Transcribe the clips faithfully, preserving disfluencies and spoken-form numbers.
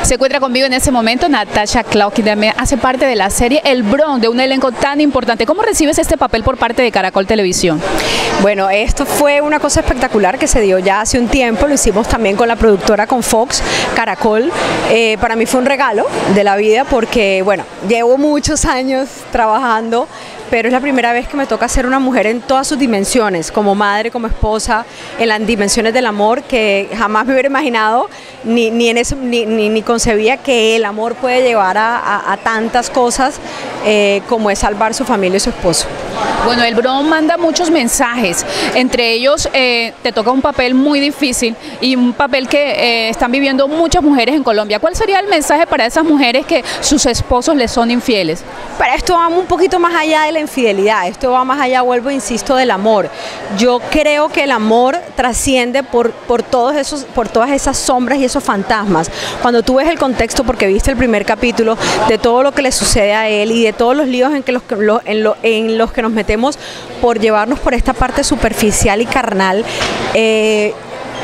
Se encuentra conmigo en este momento Natasha Cloud, que también hace parte de la serie El Bronx, de un elenco tan importante. ¿Cómo recibes este papel por parte de Caracol Televisión? Bueno, esto fue una cosa espectacular que se dio ya hace un tiempo, lo hicimos también con la productora, con Fox, Caracol. Eh, para mí fue un regalo de la vida porque, bueno, llevo muchos años trabajando, pero es la primera vez que me toca ser una mujer en todas sus dimensiones, como madre, como esposa, en las dimensiones del amor, que jamás me hubiera imaginado, ni, ni, en eso, ni, ni, ni concebía que el amor puede llevar a, a, a tantas cosas eh, como es salvar su familia y su esposo. Bueno, El Bronx manda muchos mensajes, entre ellos eh, te toca un papel muy difícil y un papel que eh, están viviendo muchas mujeres en Colombia. ¿Cuál sería el mensaje para esas mujeres que sus esposos les son infieles? Para esto va un poquito más allá de la infidelidad, esto va más allá, vuelvo, insisto, del amor. Yo creo que el amor trasciende por, por, todos esos, por todas esas sombras y esos fantasmas. Cuando tú ves el contexto, porque viste el primer capítulo, de todo lo que le sucede a él y de todos los líos en, que los, en, lo, en los que nos metemos por llevarnos por esta parte superficial y carnal, eh,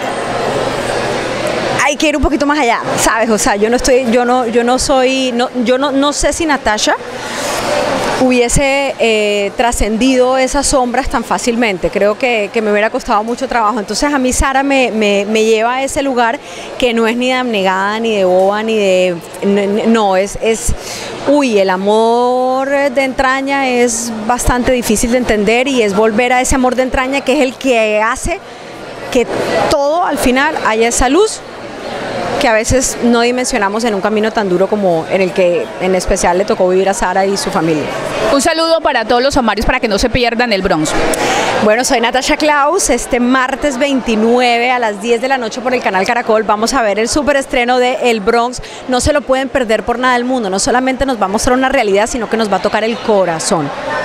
hay que ir un poquito más allá, ¿sabes? O sea, yo no estoy, yo no, yo no soy, no, yo no, no sé si Natasha hubiese eh, trascendido esas sombras tan fácilmente. Creo que, que me hubiera costado mucho trabajo. Entonces a mí Sara me, me, me lleva a ese lugar que no es ni de abnegada, ni de boba, ni de... No, es, es... Uy, el amor de entraña es bastante difícil de entender y es volver a ese amor de entraña que es el que hace que todo al final haya esa luz que a veces no dimensionamos en un camino tan duro como en el que en especial le tocó vivir a Sara y su familia. Un saludo para todos los amarios para que no se pierdan El Bronx. Bueno, soy Natasha Cloud. Este martes veintinueve a las diez de la noche por el canal Caracol vamos a ver el superestreno de El Bronx. No se lo pueden perder por nada del mundo. No solamente nos va a mostrar una realidad, sino que nos va a tocar el corazón.